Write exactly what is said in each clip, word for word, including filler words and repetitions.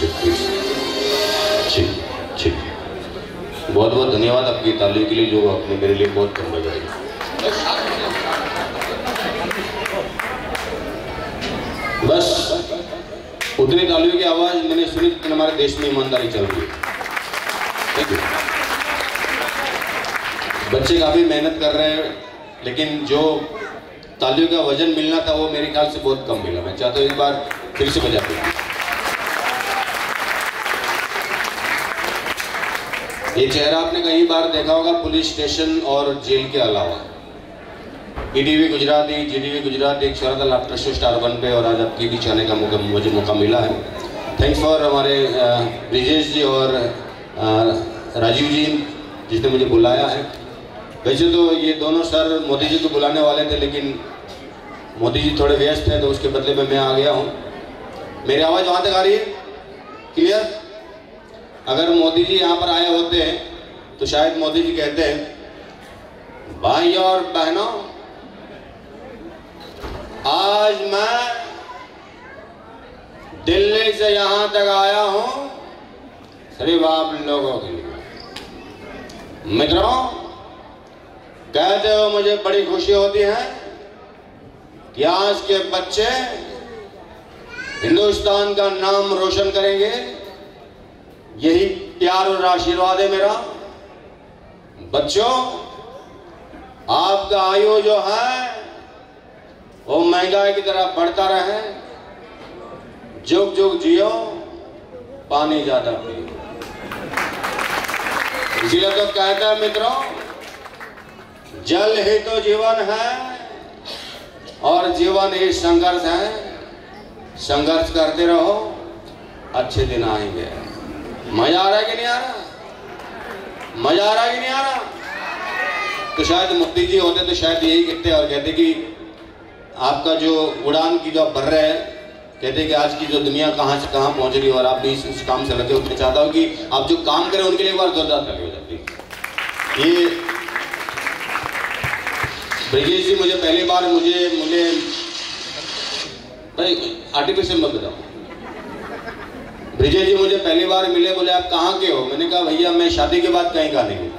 ठीक ठीक, बहुत बहुत धन्यवाद आपकी ताली के लिए जो आपने मेरे लिए बहुत कम बजाई। बस उतनी तालियों की आवाज मैंने सुनी जितनी हमारे देश में ईमानदारी चल रही है। Thank you. बच्चे काफी मेहनत कर रहे हैं, लेकिन जो तालियों का वजन मिलना था वो मेरे ख्याल से बहुत कम मिला। मैं चाहता हूँ एक बार फिर से बजाते हैं। ये चेहरा आपने कई बार देखा होगा पुलिस स्टेशन और जेल के अलावा। ईटीवी गुजराती, जीटीवी गुजराती, एक Sharad after show Star One पे, और आज आपके बीच आने का मौका मुझे मौका मिला है। थैंक्स फॉर हमारे ब्रिजेश जी और आ, राजीव जी जिसने मुझे बुलाया है। वैसे तो ये दोनों सर मोदी जी को बुलाने वाले थे, लेकिन मोदी जी थोड़े व्यस्त हैं तो उसके बदले में मैं आ गया हूँ। मेरी आवाज़ वहाँ तक आ रही है क्लियर? अगर मोदी जी यहाँ पर आए होते हैं तो शायद मोदी जी कहते हैं, भाई और बहनों, आज मैं दिल्ली से यहाँ तक आया हूँ सिर्फ आप लोगों के लिए। मित्रों, कहते हो मुझे बड़ी खुशी होती है कि आज के बच्चे हिंदुस्तान का नाम रोशन करेंगे। यही प्यार और आशीर्वाद है मेरा। बच्चों, आपका आयु जो है वो महंगाई की तरह बढ़ता रहे। जुग जुग जियो, पानी ज्यादा पियो। इसलिए तो कहता है मित्रों, जल ही तो जीवन है और जीवन ही संघर्ष है। संघर्ष करते रहो, अच्छे दिन आएंगे। मजा आ रहा है कि नहीं आ रहा? मजा आ रहा है कि नहीं आ रहा? तो शायद मोदी जी होते तो शायद यही कहते और कहते कि आपका जो उड़ान की जो आप भर रहे हैं, कहते कि आज की जो दुनिया कहां से कहां पहुंच रही है और आप भी इस, इस काम से लगे हो। मैं चाहता हूं कि आप जो काम करें उनके लिए एक बार जोरदार ताली हो जाती है। ये ब्रिजेश जी मुझे पहली बार मुझे मुझे भाई आर्टिफिशियल मत बताओ। ब्रिजेश जी मुझे पहली बार मिले, बोले आप कहाँ के हो? मैंने कहा भैया मैं शादी के बाद कहीं का नहीं हूँ।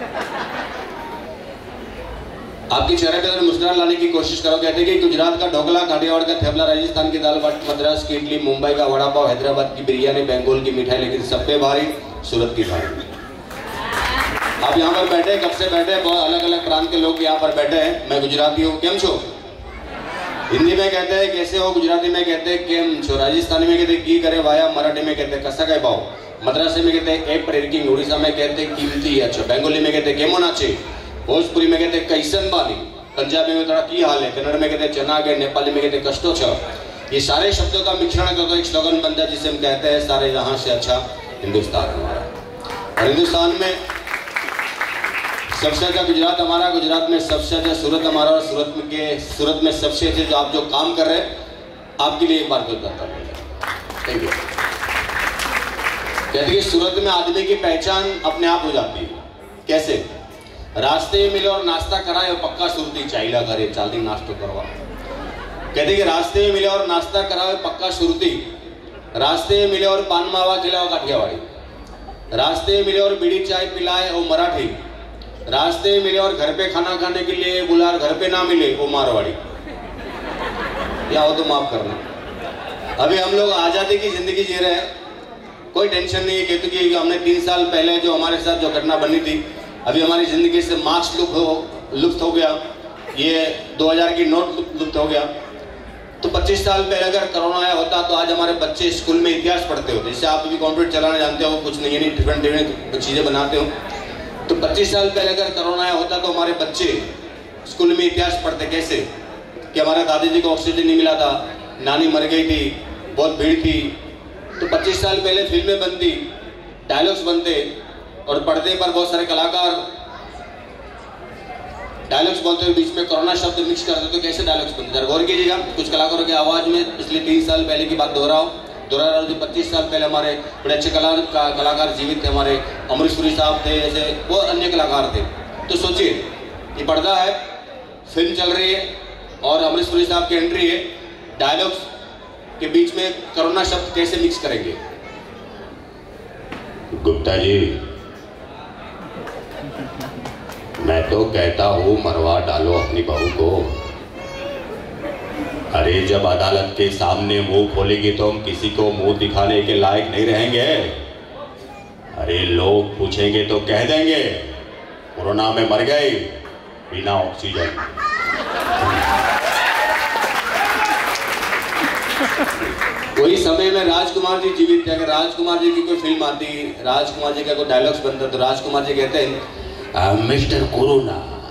आपके चेहरे पे मुस्कुराहट लाने की कोशिश करो। कहते कि गुजरात का ढोकला, काठियावाड़ का थेपला, राजस्थान की दाल बाटी, मद्रास की इडली, मुंबई का वड़ा पाव, हैदराबाद की बिरयानी, बेंगोल की मिठाई, लेकिन सब पे भारी सूरत की भारी। आप यहाँ पर बैठे, कब से बैठे, बहुत अलग अलग प्रांत के लोग यहाँ पर बैठे हैं। मैं गुजराती हूँ, केम छो? हिंदी में कहते हैं कैसे हो, गुजराती में कहते हैं केम छो, राजस्थानी में कहते हैं की करे वाया, मराठी में कहते हैं कसा के भाव, मद्रासी में कहते हैं एक प्रेरकिंग, उड़ीसा में कहते हैं कीमती अच्छा, बेंगोली में कहते हैं केमो नाचे, भोजपुरी में कहते हैं कैसन बाली, पंजाबी में थोड़ा की हाल है, कन्नड़ में कहते हैं चना के, नेपाली में कहते हैं कष्टो छ। ये सारे शब्दों का मिश्रण करके तो एक स्लोगन बनता है जिसे हम कहते हैं सारे जहां से अच्छा हिंदुस्तान हमारा। और हिंदुस्तान में सबसे अच्छा गुजरात हमारा, गुजरात में सबसे अच्छा सूरत हमारा, और सूरत में के सूरत में सबसे अच्छे जो आप जो काम कर रहे हैं आपके लिए एक बार तो करता हूँ। Thank you. कहते कि सूरत में आदमी की पहचान अपने आप हो जाती है। कैसे? रास्ते में मिले और नाश्ता कराए और पक्का सुरती चाइला करे चाल दिन नाश्तो करवा। कहते कि रास्ते में मिले और नाश्ता कराए पक्का सुरती, रास्ते में मिले और पान मावा खिलाओ काठियावाड़ी, रास्ते में मिले और बीड़ी चाय पिलाए वो मराठी, रास्ते में मिले और घर पे खाना खाने के लिए बुलार घर पे ना मिले वो मारवाड़ी। या हो तो माफ करना। अभी हम लोग आजादी की जिंदगी जी रहे हैं, कोई टेंशन नहीं है। कहते कि हमने तीन साल पहले जो हमारे साथ जो घटना बनी थी, अभी हमारी जिंदगी से मार्क्स लुप्त हो लुप्त हो गया, ये दो हज़ार की नोट लुप्त हो गया। तो पच्चीस साल पहले अगर कोरोना आया होता तो आज हमारे बच्चे स्कूल में इतिहास पढ़ते होते। जैसे आप भी कंप्यूटर चलाना जानते हो, कुछ नहीं नहीं डिफरेंट डिफरेंट चीजें बनाते हो। तो पच्चीस साल पहले अगर कोरोना आया होता तो हमारे बच्चे स्कूल में इतिहास पढ़ते। कैसे? कि हमारे दादी जी को ऑक्सीजन नहीं मिला था, नानी मर गई थी, बहुत भीड़ थी। तो पच्चीस साल पहले फिल्में बनती, डायलॉग्स बनते और पर्दे पर बहुत सारे कलाकार डायलॉग्स बोलते हुए बीच में कोरोना शब्द मिक्स करते तो कैसे डायलॉग्स बनते? जरा गौर कीजिएगा। कुछ कलाकारों की आवाज में पिछले तीन साल पहले की बात दोहराओ दोहरा रहा हूँ। जो पच्चीस साल पहले हमारे बड़े अच्छे कला का, कलाकार जीवित थे। हमारे अमरीश पुरी साहब थे, जैसे वो अन्य कलाकार थे। तो सोचिए, ये पर्दा है, फिल्म चल रही है और अमरीश पुरी साहब की एंट्री है, डायलॉग्स के बीच में कोरोना शब्द कैसे मिक्स करेंगे? गुप्ता जी, मैं तो कहता हूँ मरवा डालो अपनी बहू को। अरे जब अदालत के सामने मुंह खोलेगी तो हम किसी को मुंह दिखाने के लायक नहीं रहेंगे। अरे लोग पूछेंगे तो कह देंगे कोरोना में मर गए बिना ऑक्सीजन। वही समय में राजकुमार जी जीवित थे। अगर राजकुमार जी की कोई फिल्म आती, राजकुमार जी का कोई डायलॉग्स बनता तो राजकुमार जी कहते हैं, मिस्टर कोरोना,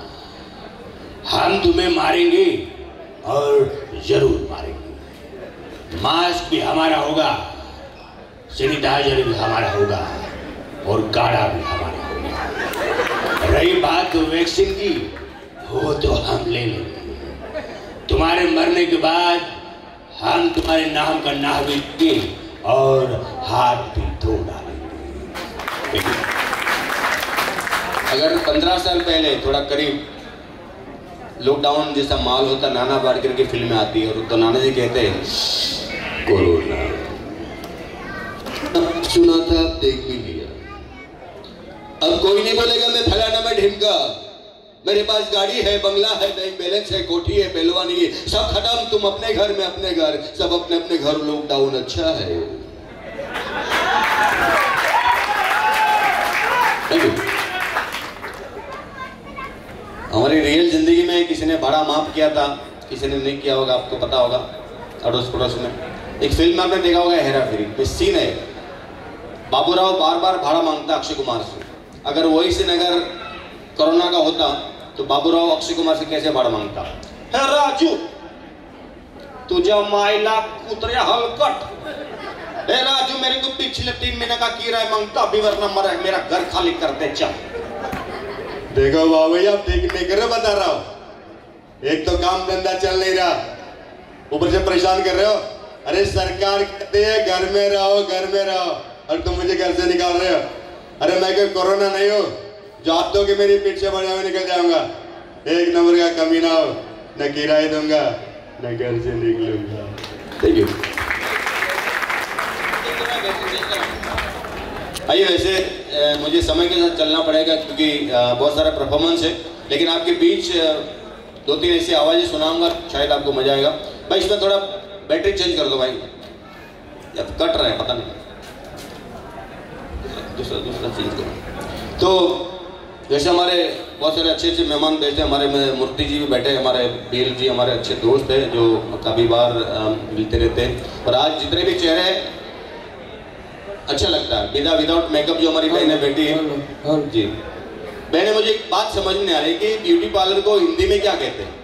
हम तुम्हें मारेंगे और जरूर मारेंगे। मास्क भी हमारा होगा, सैनिटाइजर भी हमारा होगा और काढ़ा भी हमारा होगा। रही बात तो वैक्सीन की, वो तो हम ले लेंगे। तुम्हारे मरने के बाद हम तुम्हारे नाम का नाविक और हाथ भी धो डालेंगे। अगर पंद्रह साल पहले थोड़ा करीब लॉकडाउन जैसा माहौल होता, नाना पाटेकर की फिल्में आती है और तो नाना जी कहते हैं कोरोना सुना था, देख भी लिया, अब कोई नहीं बोलेगा मैं फलाना मैं ढिमका, मेरे पास गाड़ी है, बंगला है, बैंक बैलेंस है, कोठी है, पहलवानी है, सब खत्म। तुम अपने घर में अपने घर, सब अपने अपने घर, लॉकडाउन अच्छा है। हमारी रियल जिंदगी में किसी ने भाड़ा माफ किया था, किसी ने नहीं किया होगा, आपको पता होगा। अड़ोस पड़ोस में एक फिल्म में आपने देखा होगा, हेरा फेरी, सीन है बाबूराव बार बार भाड़ा मांगता अक्षय कुमार से। अगर वही सीन अगर कोरोना का होता तो बाबूराव अक्षय कुमार से कैसे भाड़ा मांगता? है राजू तुझा माइला कुतरे हलकट, हे राजू मेरे को पिछले तीन महीने का किराया मांगता, अभी वरना मरा मेरा घर खाली करते चल। देखो बाबू आप ठीक नहीं कर रहे, बता रहा हूं। एक तो काम धंधा चल नहीं रहा, ऊपर से परेशान कर रहे हो। अरे सरकार कहती है घर में रहो, घर में रहो, और तुम मुझे घर से निकाल रहे हो। अरे मैं कोई कोरोना नहीं हूँ, जो आप दो कि मेरी पीठ से बढ़िया हुए निकल जाऊंगा। एक नंबर का कमीना हो, न किराए दूंगा न घर से निकलूंगा। Thank you. आइए, वैसे आ, मुझे समय के साथ चलना पड़ेगा क्योंकि आ, बहुत सारा परफॉर्मेंस है, लेकिन आपके बीच आ, दो तीन ऐसी आवाजें सुनाऊंगा, शायद आपको मजा आएगा। भाई इसमें थोड़ा बैटरी चेंज कर दो भाई, अब कट रहा है पता नहीं, दूसरा दूसरा चेंज करो। तो जैसे हमारे बहुत सारे अच्छे अच्छे मेहमान बैठे, हमारे में मूर्ति जी भी बैठे, हमारे बीएल जी हमारे अच्छे दोस्त हैं जो काफ़ी बार मिलते रहते हैं। और आज जितने भी चेहरे हैं अच्छा लगता है, विदा विदाउट मेकअप जो हमारी बहनें बैठी है जी। बहने, मुझे एक बात समझ में आ रही है कि ब्यूटी पार्लर को हिंदी में क्या कहते हैं?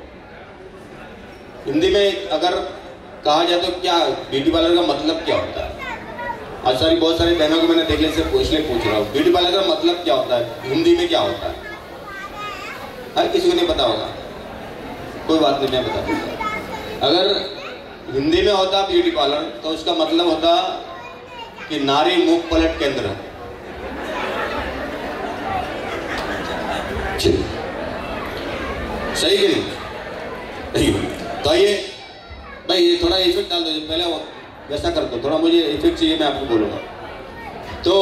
हिंदी में अगर कहा जाए तो क्या ब्यूटी पार्लर का मतलब क्या होता है? आज सारी बहुत सारी बहनों को मैंने देखने से पूछ ले पूछ रहा हूँ, ब्यूटी पार्लर का मतलब क्या होता है, हिंदी में क्या होता है? हर किसी को नहीं पता होगा, कोई बात नहीं, मैं बता दूंगा। अगर हिंदी में होता ब्यूटी पार्लर तो उसका मतलब होता कि नारी मुख पलट केंद्र। सही कि नहीं? तो आइए भाई, ये थोड़ा इफेक्ट डाल दो, पहले वो वैसा कर दो, थोड़ा मुझे इफेक्ट चाहिए, मैं आपको बोलूंगा। तो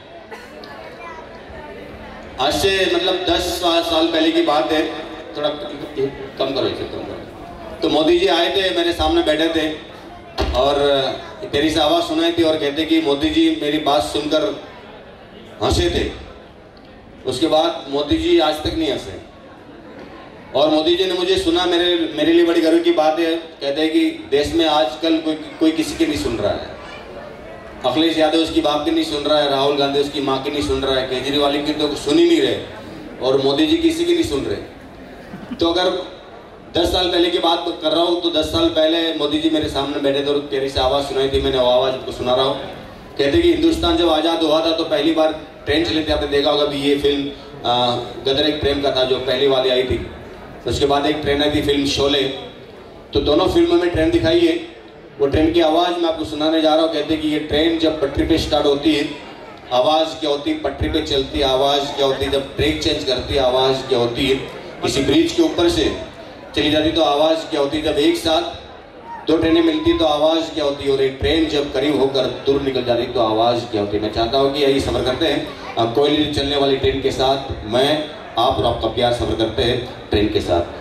आज से मतलब दस साल पहले की बात है, थोड़ा कम करो इफेक्ट कम करो। तो मोदी जी आए थे, मेरे सामने बैठे थे और तेरी से आवाज़ सुनाई थी और कहते कि मोदी जी मेरी बात सुनकर हंसे थे। उसके बाद मोदी जी आज तक नहीं हंसे। और मोदी जी ने मुझे सुना, मेरे मेरे लिए बड़ी गर्व की बात है। कहते हैं कि देश में आजकल कोई कोई किसी की नहीं सुन रहा है। अखिलेश यादव उसकी बाप की नहीं सुन रहा है, राहुल गांधी उसकी माँ की नहीं सुन रहा है, केजरीवाल की तो सुन ही नहीं रहे, और मोदी जी किसी की नहीं सुन रहे। तो अगर दस साल पहले की बात कर रहा हूँ तो दस साल पहले मोदी जी मेरे सामने बैठे थे और तेरी से आवाज़ सुनाई थी, मैंने वो आवाज़ आपको सुना रहा हूँ। कहते कि हिंदुस्तान जब आज़ाद हुआ था तो पहली बार ट्रेन चली थी, आपने देखा होगा भी, ये फिल्म गदर एक प्रेम का था जो पहली वाली आई थी। उसके बाद एक ट्रेन आई थी फिल्म शोले, तो दोनों फिल्मों में ट्रेन दिखाई है। वो ट्रेन की आवाज़ मैं आपको सुनाने जा रहा हूँ। कहते कि ये ट्रेन जब पटरी पे स्टार्ट होती है आवाज़ क्या होती है, पटरी पे चलती है आवाज़ क्या होती है, जब ट्रैक चेंज करती है आवाज़ क्या होती है, किसी ब्रिज के ऊपर से चली जाती तो आवाज़ क्या होती है, जब एक साथ दो ट्रेनें मिलती तो आवाज़ क्या होती है, और एक ट्रेन जब करीब होकर दूर निकल जाती तो आवाज़ क्या होती है। मैं चाहता हूँ कि यही सफ़र करते हैं कोयले चलने वाली ट्रेन के साथ, मैं आप और आपका प्यार सफ़र करते हैं ट्रेन के साथ।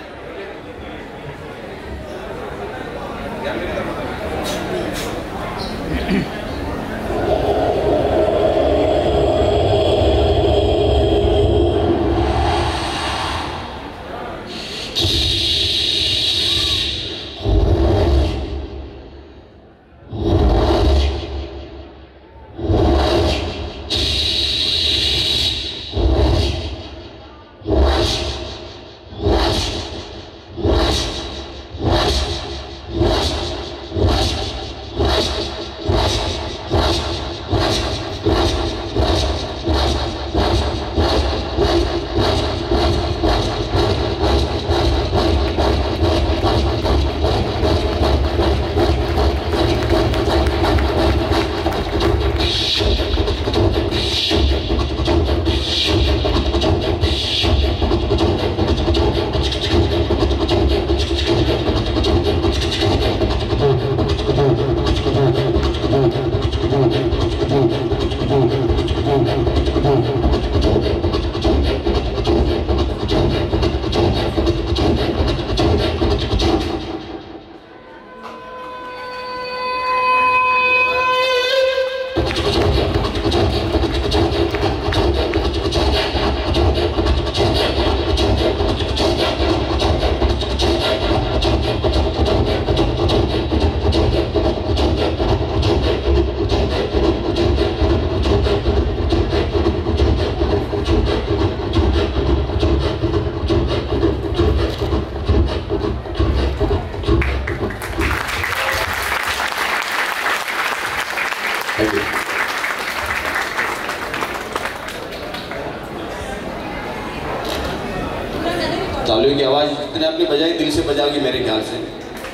तालियों की आवाज़ जितने आपने बजाई दिल से बजाओगी मेरे ख्याल से।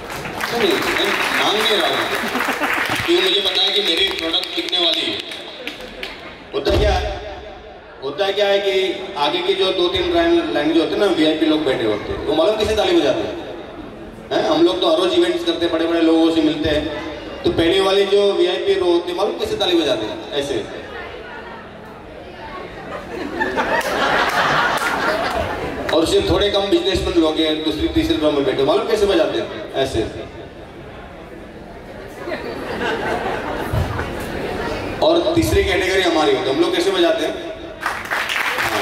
नहीं मैं मांग नहीं रहा हूँ क्योंकि मुझे पता है कि मेरी प्रोडक्ट बिकने वाली है। होता क्या है होता क्या है कि आगे की जो दो तीन लाइन जो होते हैं ना वीआईपी लोग बैठे होते हैं, वो मालूम किसे ताली बजाते हैं? हम लोग तो हर रोज इवेंट्स करते हैं, बड़े बड़े लोगों से मिलते हैं, तो पहले वाली जो वीआईपी रो होती है मालूम किसे ताली बजाते हैं? ऐसे। और उससे थोड़े कम बिजनेसमैन लोग हैं दूसरी तीसरी रो में बैठे, मालूम कैसे बजाते हैं? ऐसे। और तीसरी कैटेगरी हमारी होती है, हम लोग कैसे बजाते हैं? हाँ।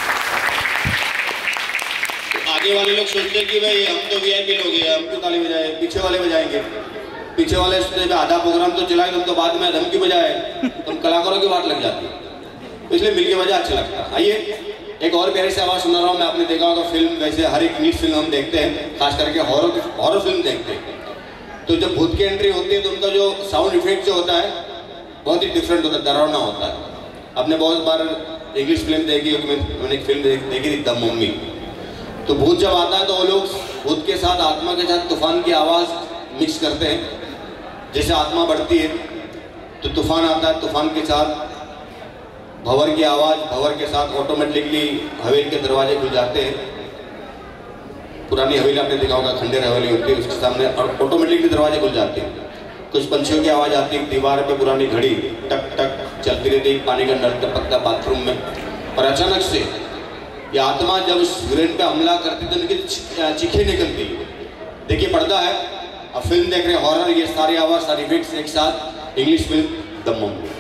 तो आगे वाले लोग सोचते हैं कि भाई हम तो वीआईपी लोग हैं, हम क्यों ताली बजाए, पीछे वाले बजाएंगे। पीछे वाले सोचते आधा प्रोग्राम तो चलाए, तुम तो बाद में धमकी बजाए, तुम कलाकारों की बात लग जाती है, इसलिए मिलके बजा अच्छा लगता है। आइए एक और प्यारी से आवाज सुना रहा हूँ मैं। आपने देखा होगा फिल्म, वैसे हर एक इंग्लिश फिल्म हम देखते हैं, खास करके हॉरर हॉरर फिल्म देखते हैं, तो जब भूत की एंट्री होती है तो उनका जो साउंड इफेक्ट जो होता है बहुत ही डिफरेंट होता है, डरावना होता है। आपने बहुत बार इंग्लिश फिल्म देखी होगी, मैंने एक फिल्म देखी थी द मम्मी, तो भूत जब आता है तो वो लोग भूत के साथ आत्मा के साथ तूफान की आवाज़ मिक्स करते हैं। जैसे आत्मा बढ़ती है तो तूफान आता है, तूफान के साथ भंवर की आवाज़, भंवर के साथ ऑटोमेटिकली हवेली के दरवाजे खुल जाते हैं। पुरानी हवेली आपने देखा होगा, खंडेर हवेली होती है, उसके सामने ऑटोमेटिकली दरवाजे खुल जाते हैं। कुछ पंछियों की आवाज़ आती है, दीवार पे पुरानी घड़ी टक टक चलती रहती है, पानी का नल टपकता बाथरूम में, और अचानक से ये आत्मा जब उस हीरोइन पे हमला करती तो उनकी चीखें निकलती। देखिए पर्दा है, अब फिल्म देख रहे हैं हॉरर, ये सारी आवाज़ सारी इफेक्ट्स एक साथ, इंग्लिश फिल्म द मम्मी।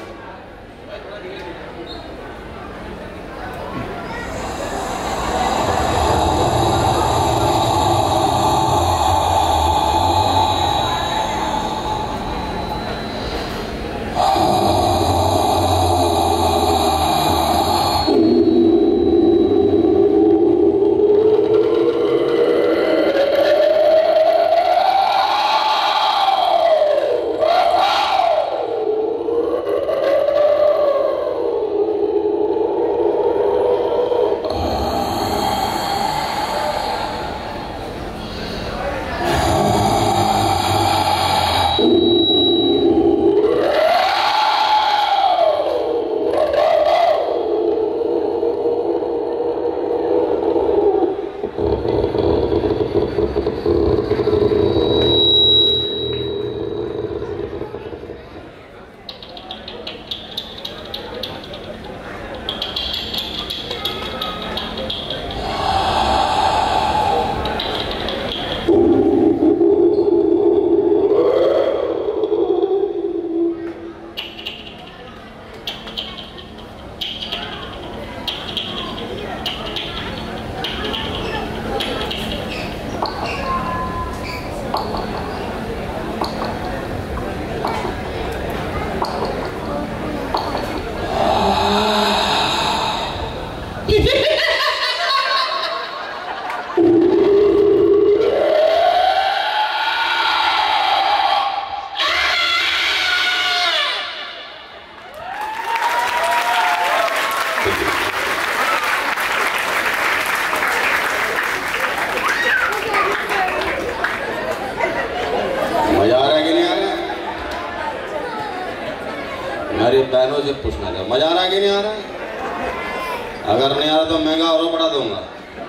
बहनों से पूछना था, मजा आ रहा है कि नहीं आ रहा है? अगर नहीं आ रहा तो महंगा और बढ़ा दूंगा।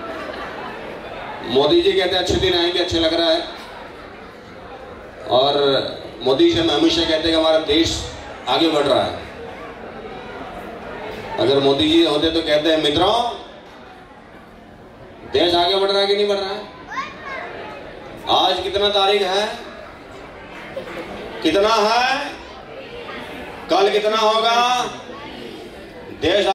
मोदी जी कहते हैं अच्छे दिन आएंगे, अच्छे लग रहा है। और मोदी जी हम हमेशा कहते हैं कि हमारा देश आगे बढ़ रहा है। अगर मोदी जी होते तो कहते हैं मित्रों, देश आगे बढ़ रहा है कि नहीं बढ़ रहा है? आज कितना तारीख है? कितना है? कल कितना होगा? देश